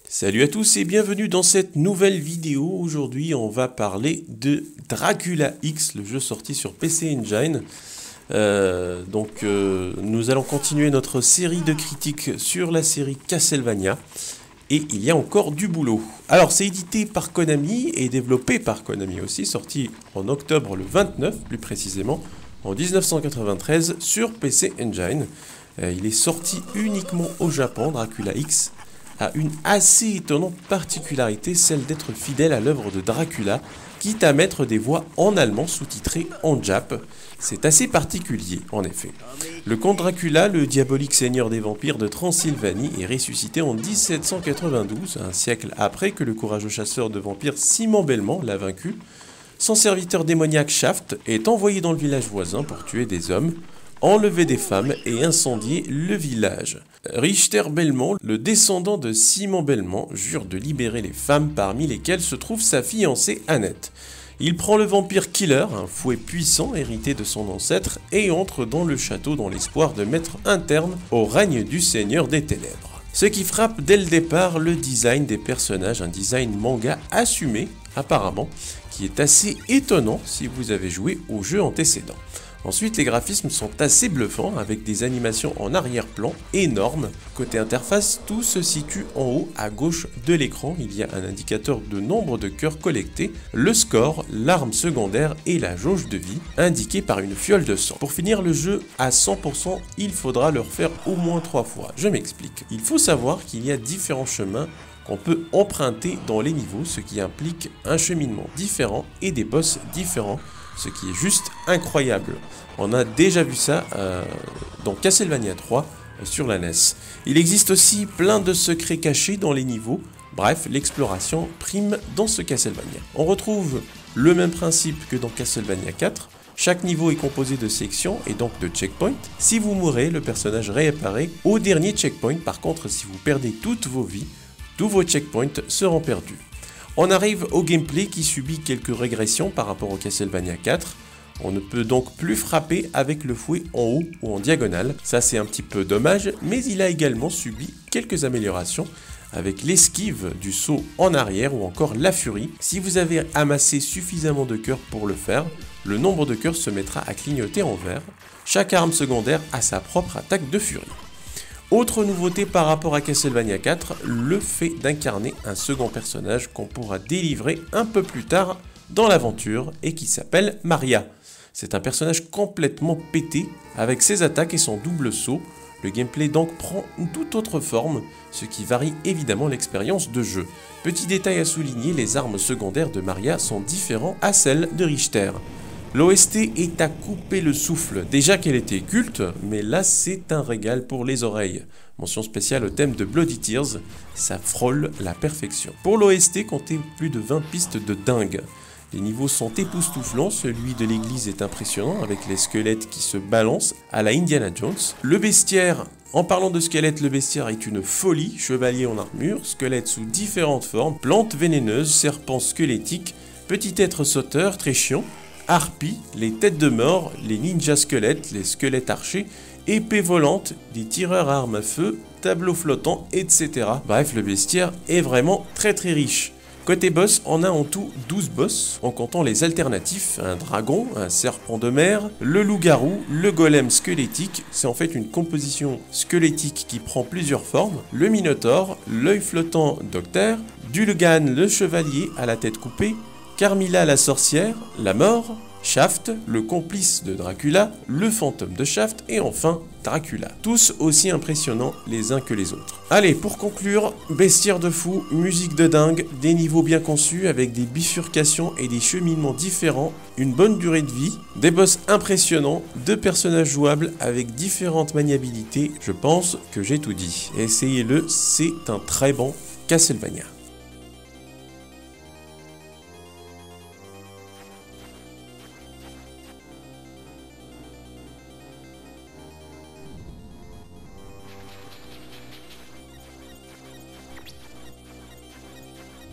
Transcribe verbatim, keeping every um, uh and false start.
Salut à tous et bienvenue dans cette nouvelle vidéo. Aujourd'hui on va parler de Dracula X, le jeu sorti sur P C Engine. Euh, donc euh, nous allons continuer notre série de critiques sur la série Castlevania. Et il y a encore du boulot. Alors c'est édité par Konami et développé par Konami aussi, sorti en octobre le vingt-neuf plus précisément, en mille neuf cent quatre-vingt-treize sur P C Engine. Euh, il est sorti uniquement au Japon. Dracula X a une assez étonnante particularité, celle d'être fidèle à l'œuvre de Dracula, quitte à mettre des voix en allemand sous-titrées en jap. C'est assez particulier, en effet. Le comte Dracula, le diabolique seigneur des vampires de Transylvanie, est ressuscité en mille sept cent quatre-vingt-douze, un siècle après que le courageux chasseur de vampires Simon Belmont l'a vaincu. Son serviteur démoniaque Shaft est envoyé dans le village voisin pour tuer des hommes, enlever des femmes et incendier le village. Richter Belmont, le descendant de Simon Belmont, jure de libérer les femmes parmi lesquelles se trouve sa fiancée Annette. Il prend le vampire Killer, un fouet puissant hérité de son ancêtre, et entre dans le château dans l'espoir de mettre un terme au règne du Seigneur des Ténèbres. Ce qui frappe dès le départ, le design des personnages, un design manga assumé, apparemment, qui est assez étonnant si vous avez joué au jeu antécédent. Ensuite, les graphismes sont assez bluffants avec des animations en arrière-plan énormes. Côté interface, tout se situe en haut à gauche de l'écran. Il y a un indicateur de nombre de cœurs collectés, le score, l'arme secondaire et la jauge de vie, indiquée par une fiole de sang. Pour finir le jeu à cent pour cent, il faudra le refaire au moins trois fois. Je m'explique. Il faut savoir qu'il y a différents chemins qu'on peut emprunter dans les niveaux, ce qui implique un cheminement différent et des boss différents. Ce qui est juste incroyable. On a déjà vu ça euh, dans Castlevania trois euh, sur la N E S. Il existe aussi plein de secrets cachés dans les niveaux. Bref, l'exploration prime dans ce Castlevania. On retrouve le même principe que dans Castlevania quatre. Chaque niveau est composé de sections et donc de checkpoints. Si vous mourrez, le personnage réapparaît au dernier checkpoint. Par contre, si vous perdez toutes vos vies, tous vos checkpoints seront perdus. On arrive au gameplay qui subit quelques régressions par rapport au Castlevania quatre. On ne peut donc plus frapper avec le fouet en haut ou en diagonale. Ça c'est un petit peu dommage, mais il a également subi quelques améliorations avec l'esquive du saut en arrière ou encore la furie. Si vous avez amassé suffisamment de cœurs pour le faire, le nombre de cœurs se mettra à clignoter en vert. Chaque arme secondaire a sa propre attaque de furie. Autre nouveauté par rapport à Castlevania quatre, le fait d'incarner un second personnage qu'on pourra délivrer un peu plus tard dans l'aventure et qui s'appelle Maria. C'est un personnage complètement pété avec ses attaques et son double saut. Le gameplay donc prend une toute autre forme, ce qui varie évidemment l'expérience de jeu. Petit détail à souligner, les armes secondaires de Maria sont différentes à celles de Richter. L'O S T est à couper le souffle, déjà qu'elle était culte, mais là c'est un régal pour les oreilles. Mention spéciale au thème de Bloody Tears, ça frôle la perfection. Pour l'O S T, comptez plus de vingt pistes de dingue. Les niveaux sont époustouflants, celui de l'église est impressionnant avec les squelettes qui se balancent à la Indiana Jones. Le bestiaire, en parlant de squelettes, le bestiaire est une folie, chevalier en armure, squelettes sous différentes formes, plantes vénéneuses, serpents squelettiques, petit être sauteur très chiant, harpies, les têtes de mort, les ninjas squelettes, les squelettes archers, épées volantes, des tireurs à armes à feu, tableaux flottants, et cetera. Bref, le bestiaire est vraiment très très riche. Côté boss, on a en tout douze boss, en comptant les alternatifs, un dragon, un serpent de mer, le loup-garou, le golem squelettique, c'est en fait une composition squelettique qui prend plusieurs formes, le minotaure, l'œil flottant Docteur, Dulgan le chevalier à la tête coupée, Carmilla la sorcière, la mort, Shaft, le complice de Dracula, le fantôme de Shaft et enfin Dracula. Tous aussi impressionnants les uns que les autres. Allez, pour conclure, bestiaire de fou, musique de dingue, des niveaux bien conçus avec des bifurcations et des cheminements différents, une bonne durée de vie, des boss impressionnants, deux personnages jouables avec différentes maniabilités. Je pense que j'ai tout dit. Essayez-le, c'est un très bon Castlevania.